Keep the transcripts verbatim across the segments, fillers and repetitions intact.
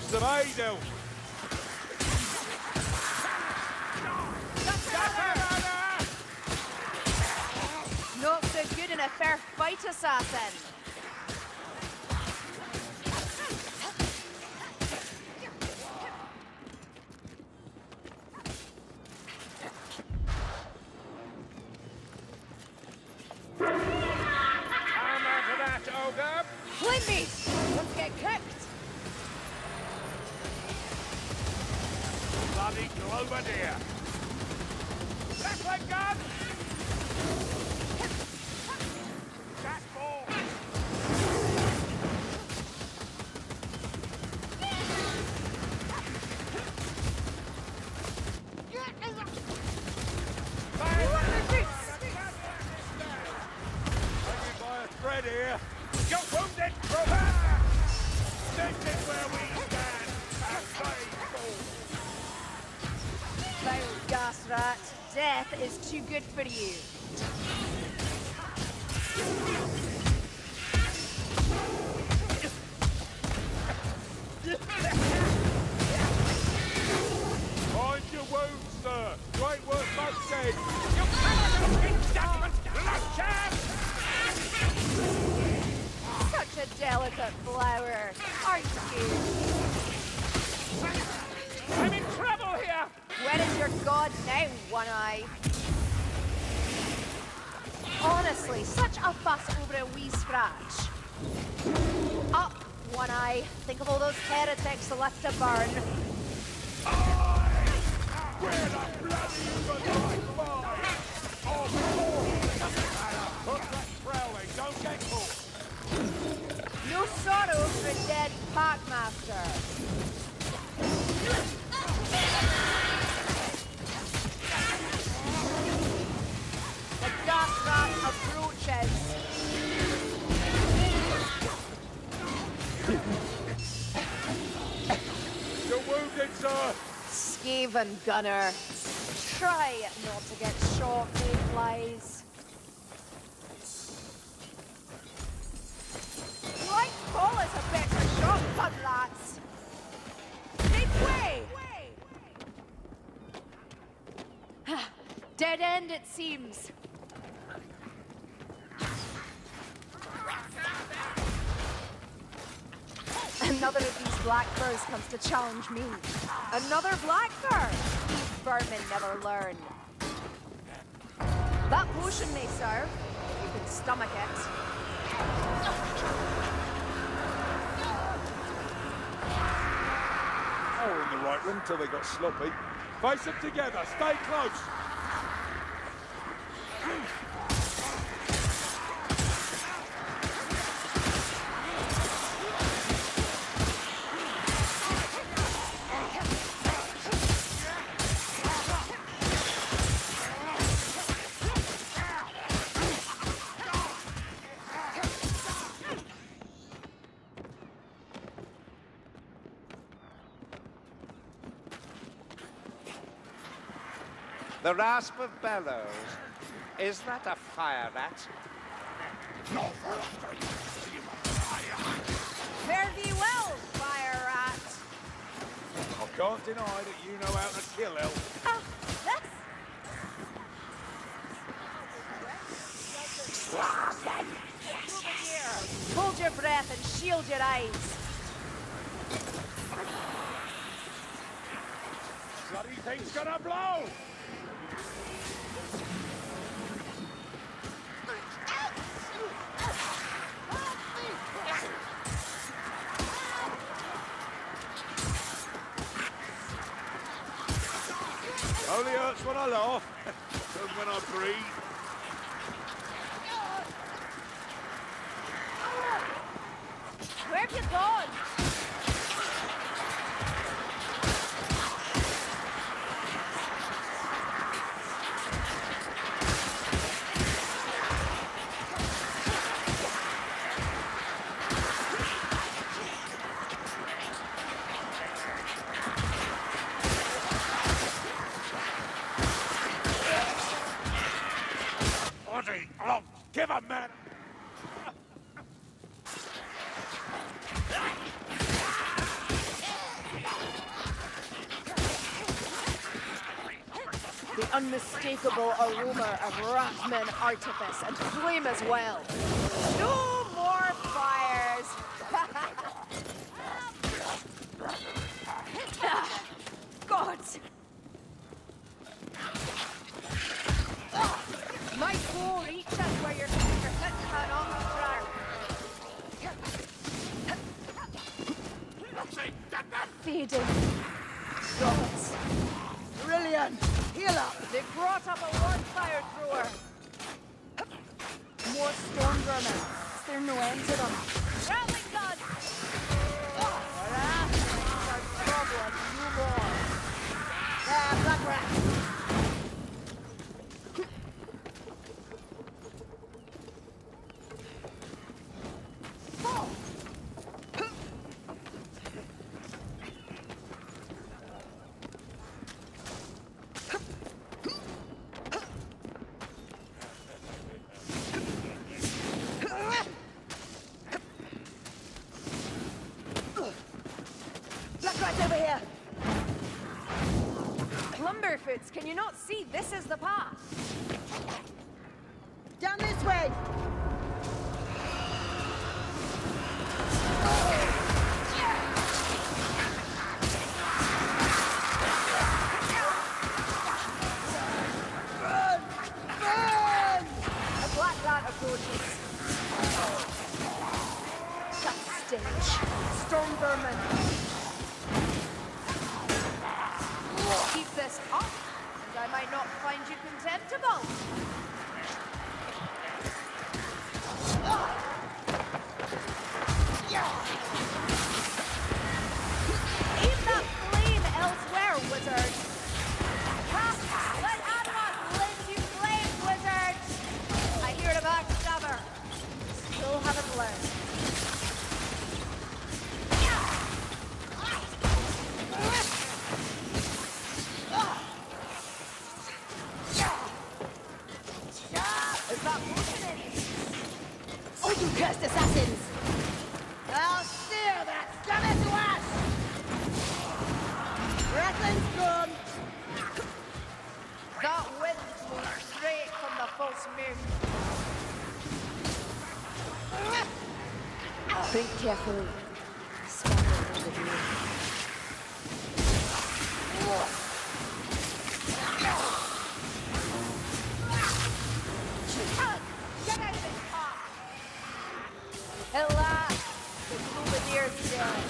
Lots of Adel. Not so good in a fair fight, assassin. Come out of that, ogre. Flame me! Don't get kicked! Bloody Globadier. Left leg gun. Jack ball. Thread here. You're wounded, brother! This is where we stand. Foul gas rat. Death is too good for you. Mind your wounds, sir. Great work, both said. You cannot have judgment, Luncham! Such a delicate flower, aren't you? I'm in trouble here! Where is your god now, One Eye? Honestly, such a fuss over a wee scratch. Up, One Eye. Think of all those heretics left to burn. Where the bloody human life flies! Oh, doesn't matter. Hook that prowling, don't get caught. No sorrow for a dead packmaster. The gas rat approaches. You're wounded, sir. Skaven gunner. Try not to get shot, mayflies. Like Paul is a better shot, fun lads. Make way! Dead end, it seems. Another of these black furs comes to challenge me. Another black fur! These vermin never learn. That potion may serve, if you can stomach it. Oh, we're in the right room till they got sloppy. Face them together, stay close. The rasp of bellows. Is that a fire rat? Fare thee well, fire rat. I can't deny that you know how to kill elf. Ah, that's... Hold your breath and shield your eyes. Bloody thing's gonna blow! Only hurts when I laugh, doesn't when I breathe. Where have you gone? Bloody I'll give a man! unmistakable aroma of Rathman artifice and flame as well. No more fires! Gods! My bow reaches where your fingertip cannot strike. Fading. Gods. Brilliant! Heal up! They brought up a wildfire thrower. More storm vermin. Is there no end to them? Rattling guns! Harassment is our problem, no more. Ah, Black Rat! Over here! Lumberfoots, can you not see this is the path? Down this way! Run! Run! A black rat approaches. That stench. Storm vermin. Keep this up, and I might not find you contemptible. Keep that flame elsewhere, wizard. Ha! Let Adroth lend you flame, wizard. I hear the backstabber. Still haven't learned. Oh, you cursed assassins! I'll steer that scummer to us! Ratlin's gone! That wind blew straight from the false moon. Think carefully. Scatter over the moon. Get out of it! At last, the Blumenier's dead.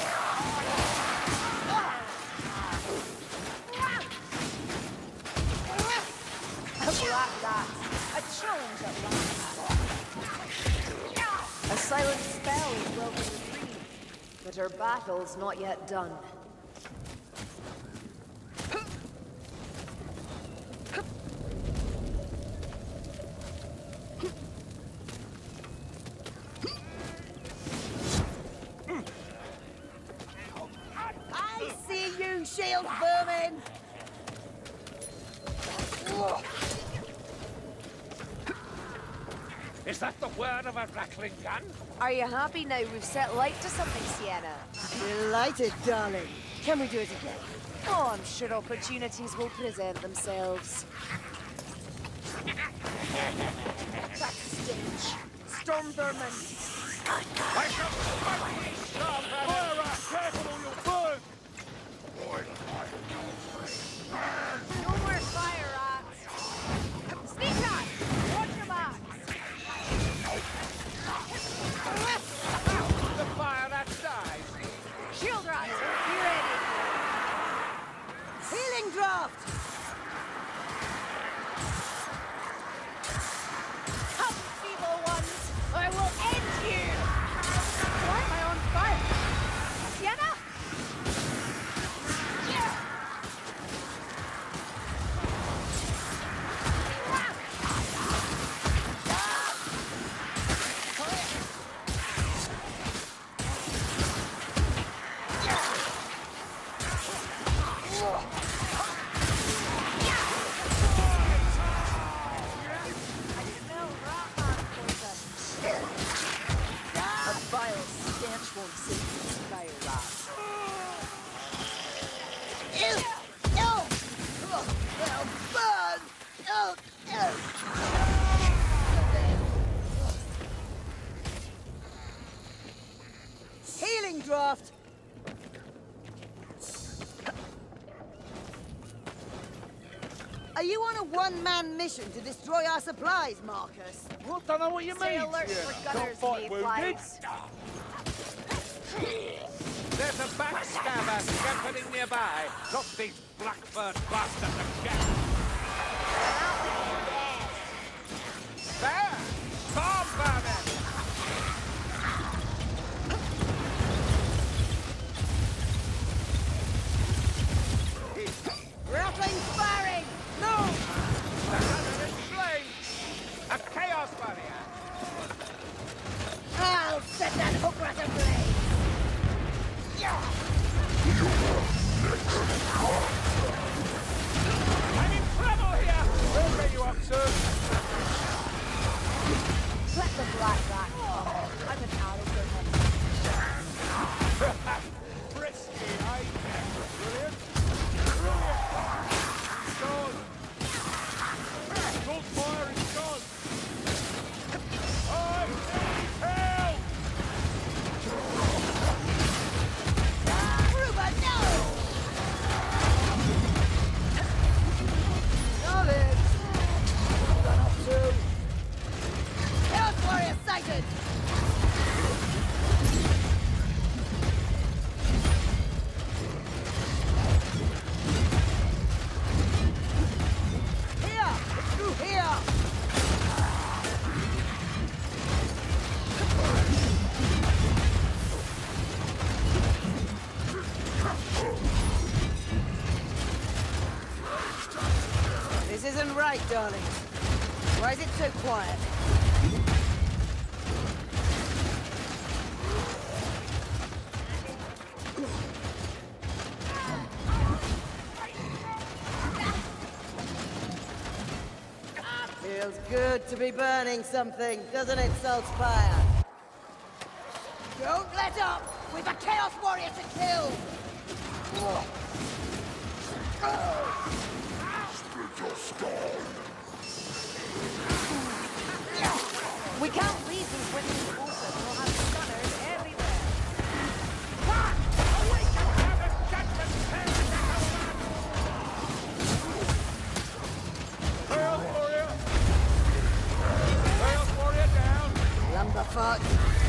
A black rat. A challenge at last. A silent spell is well to retrieve, but our battle's not yet done. Shield vermin! Is that the word of a rattling gun? Are you happy now we've set light to something, Sienna? Delighted, darling. Can we do it again? Oh, I'm sure opportunities will present themselves. That stench. Storm vermin. I shall fight thee, Storm vermin! Fire rat! Careful or you'll burn! No more fire rats. Sneak attack! Watch your backs! The fire rat dies. Shield rats, be ready. Healing draft! Come, feeble ones! I will end you! Why am I on fire? Sienna? Ew! Ew! Well, burn! No. Healing draft. Are you on a one-man mission to destroy our supplies, Marcus? Well, don't know what you Stay mean. alert Sienna. for Can't gunners, fight wounded. mayflies. There's a backstabber scampening nearby. Drop these Blackburn bastards again. There! Bomb vermin! Rattling firing! No! The gunner is slain! A chaos barrier! I'll set that hook rat ablaze! I'm in trouble here! Where are you up to? Let the black rat come. I'm an Allison. Frisky, eh? Brilliant. Brilliant. Gone. Full fire is gone. I need help! Ruba, no! Knowledge! Run up to... Chaos Warrior sighted! Here! Through here! This isn't right, darling. Why is it so quiet? Feels good to be burning something, doesn't it, Saltspire? Don't let up! We've a Chaos Warrior to kill! We can't leave these women open. We'll have stunners everywhere. Chaos Warrior! Chaos Warrior down! Lumberfoot!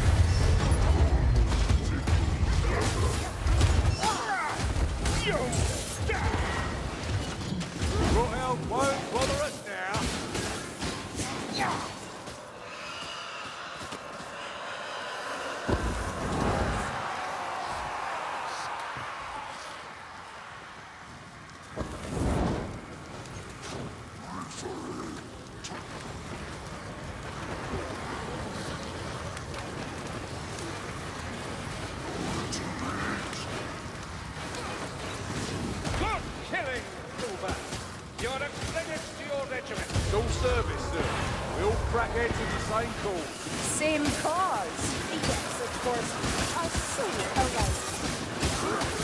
You! Royal won't bother us now. Good killing, Silver! You're a credit to your regiment. Full service, sir. We all crack heads in the same cause. Same cause. Yes, of course. I'll see you around.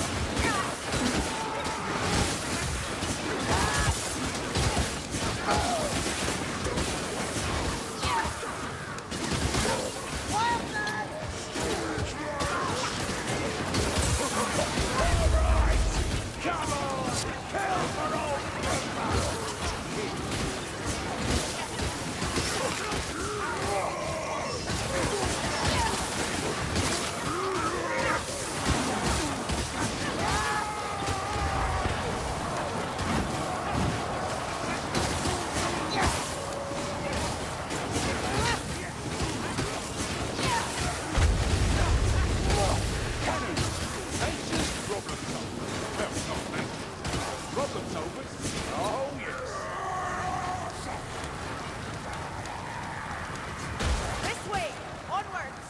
Come on! Kill for all! Problem solvers? Oh, yes. This way! Onwards!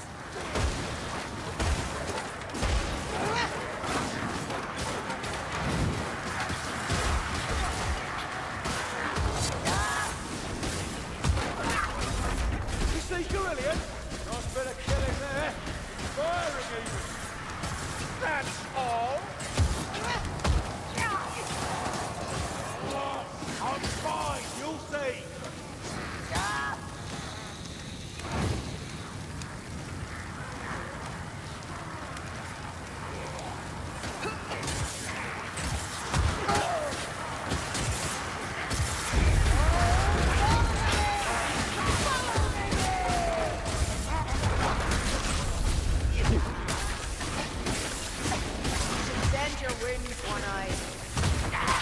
You see Carillion? Nice bit of killing there. Firing even. That's all? Oh, I'm fine, you'll see. Send your winds, One-Eye.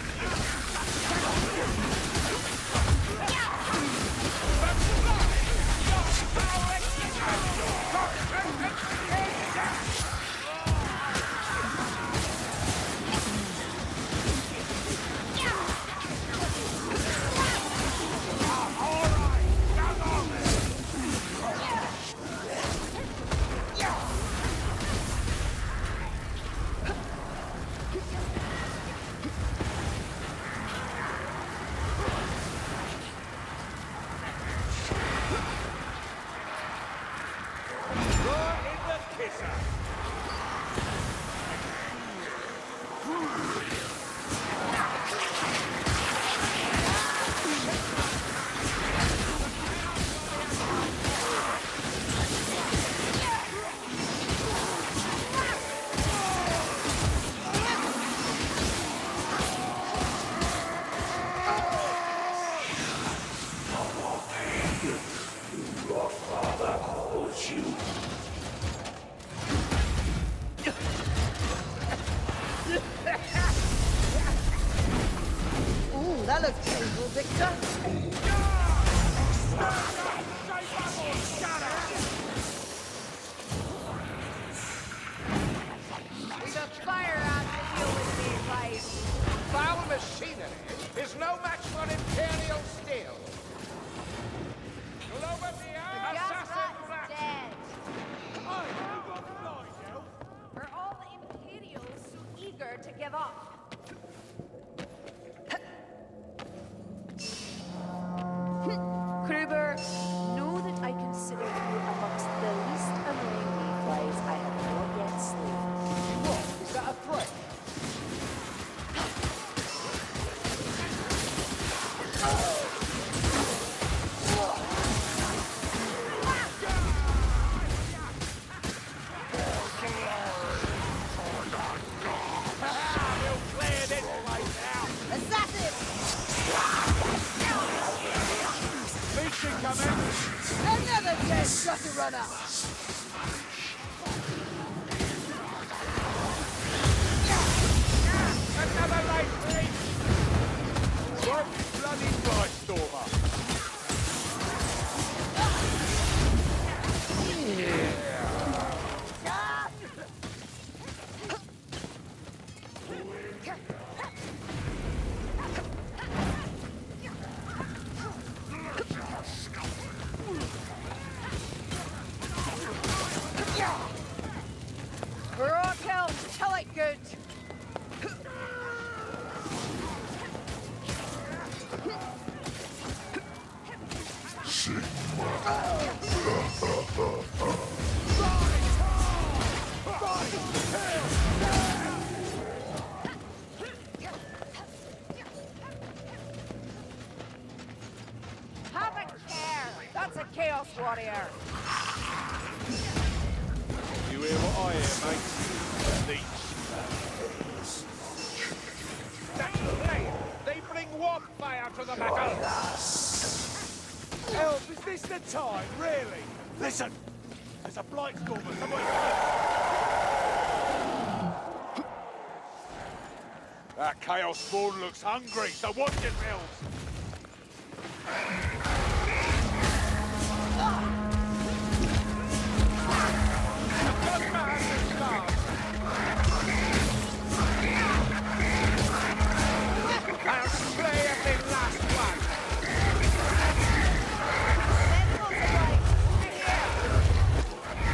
Ooh, that looks painful, Victor. We've a fire out to deal with me, guys. Foul machinery is no match for Imperial steel. Globania, assassin black. dead. Hey, you got the line, Elf? Are all the Imperials so eager to give up? Kruber, know that I consider you amongst the least annoying mayflies I have not yet slain. What? Is that a threat? You'll clear this place out. Assassin! Beach incoming. Another dead shutter runner! Another light breach! Work bloody right, Stormer. Raquel, tell it good. Have a care. That's a Chaos Warrior. You hear what I hear, mate? Leech. That's right! They bring warp fire to the battle! Elf, is this the time? Really? Listen! There's a blight stormer somewhere. That Chaos Spawn looks hungry, so watch it, Mills. I'll slay every last one! Sentinels arrive. Over here.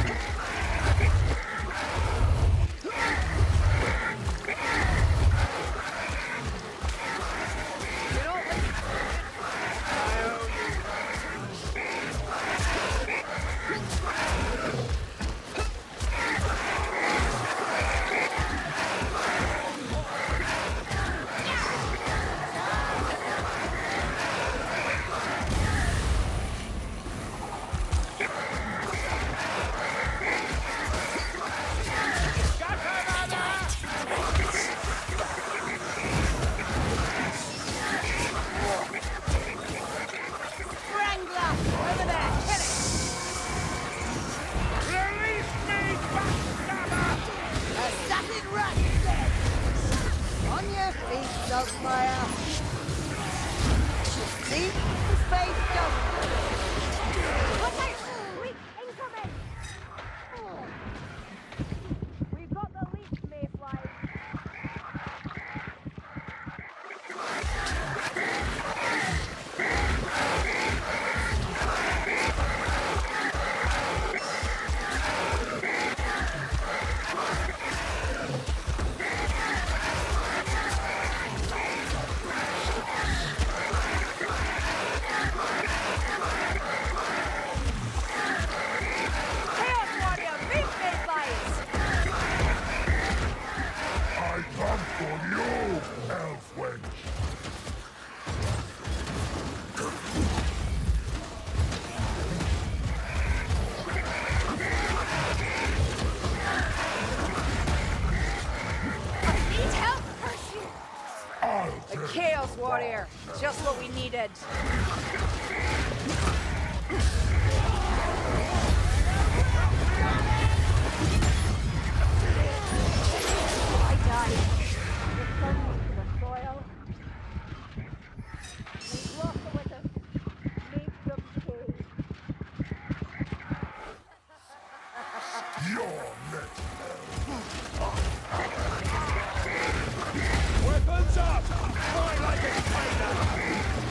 You know, I owe their feet, Saltzpyre. See? His face doesn't. Look out! Leak incoming! We've got the leak, Mayfly. Chaos Warrior, just what we needed. I died. Returning to the soil. We lost the witness. Made them pay. You're next. Weapons up! Fight like a fighter!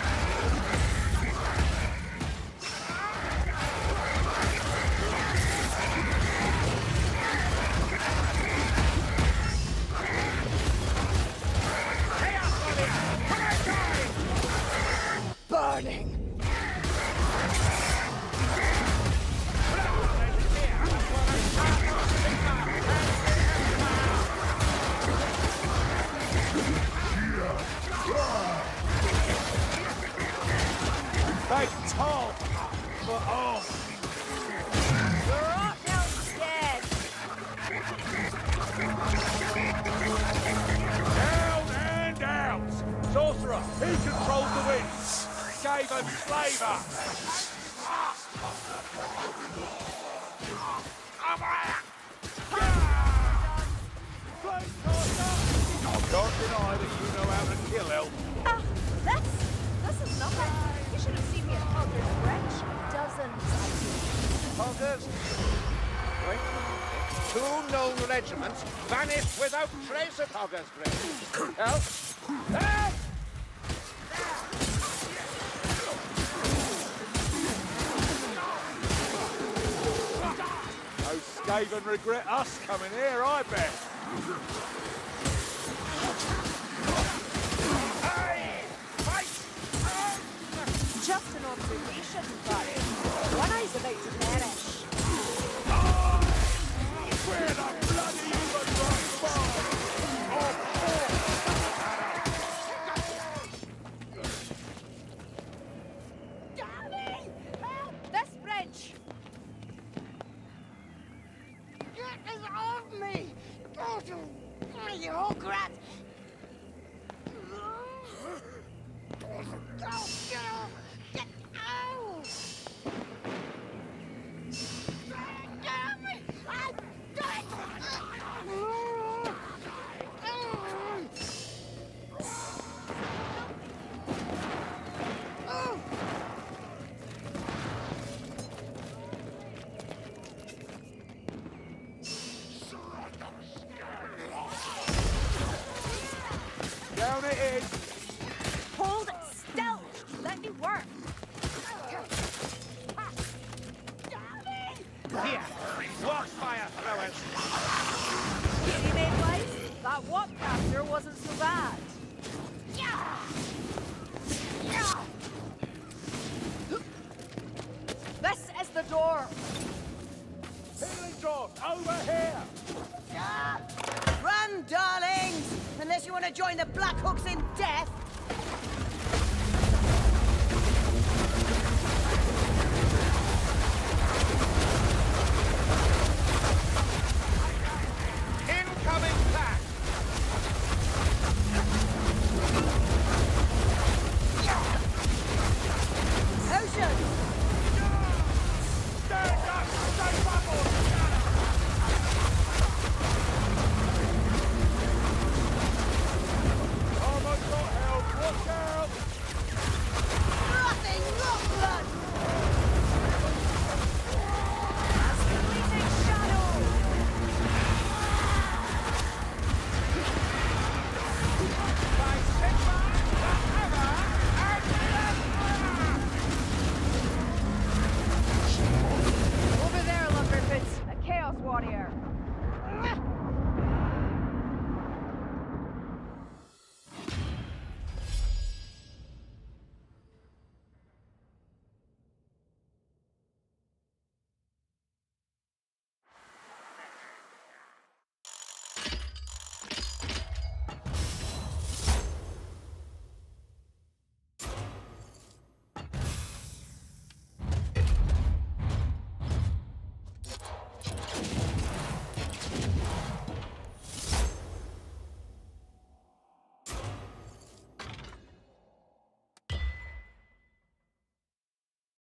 Burning! They toll for all. The Rockhound's dead. Down and out! Sorcerer, he controls the winds. Skaven slaver! Don't deny that you know how to kill elf. Ah, that's... this is nothing. You should have seen me at Hogger's Bridge. Dozens of Hoggers? Wait. Two known regiments vanished without trace at Hogger's Bridge. Help! Help! Those Skaven regret us coming here, I bet. just an observation, but one eye's about to perish. Where the bloody Uber Daddy! Help! This bridge! Get it off me! Go to you whole grat! Go, get off! Get out! Get off me! I died! Down it is! Hold still! Let me work! Here, walk fire throwers. Easy made life? That Warpcaster wasn't so bad. This is the door! Healing draft, over here! Run, darlings! Unless you want to join the Black Hooks in death! Incoming pack. Ocean! Stand up! Stay bubble! warrior.